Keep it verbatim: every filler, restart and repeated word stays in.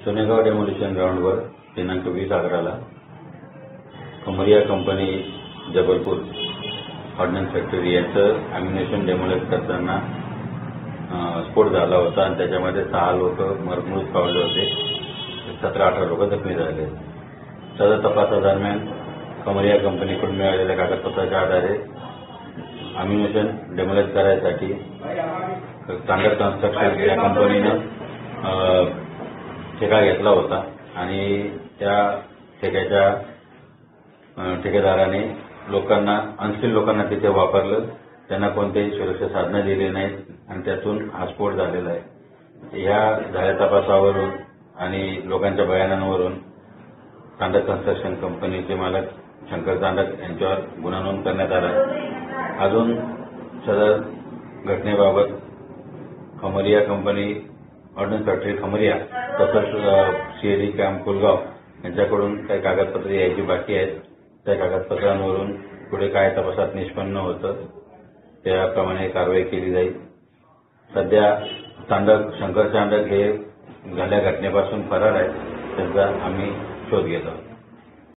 Sonegaon demolition ग्राउंडवर दिनांक वीस अकराला Khamaria company Jabalpur ordnance factory याचं अम्युनेशन डेमोलेट करताना स्फोट झाला होता आणि त्याच्यामध्ये सहा लोक मरमूत पावले होते, सतरा अठरा लोक जखमी झाले. सदर तपासादरम्यान खमरिया कंपनीकडून मिळालेल्या कागदपत्राच्या आधारे अम्युनेशन डेमोलेट करायसाठी स्टँडर्ड कन्स्ट्रक्शन या कंपनीनं ठेका घेतला होता आणि त्या ठेक्याच्या ठेकेदाराने लोकांना अनस्किल्ड लोकांना तिथे वापरलं, त्यांना कोणतेही सुरक्षा साधनं दिली नाहीत आणि त्यातून हा स्फोट झालेला आहे. या झाल्या तपासावरून आणि लोकांच्या बयानांवरून तांडक कन्स्ट्रक्शन कंपनीचे मालक शंकर तांडक यांच्यावर गुन्हा नोंद करण्यात आला. अजून सदर घटनेबाबत Khamaria company ordnance factory Khamaria तसंच सीएडी कॅम्प कुलगाव यांच्याकडून काही कागदपत्रे यायची बाकी आहेत. त्या कागदपत्रांवरून पुढे काय तपासात निष्पन्न होतं त्याप्रमाणे कारवाई केली जाईल. सध्या तांडक शंकर तांडक हे झाल्या घटनेपासून फरार आहेत, त्यांचा आम्ही शोध घेत आहोत.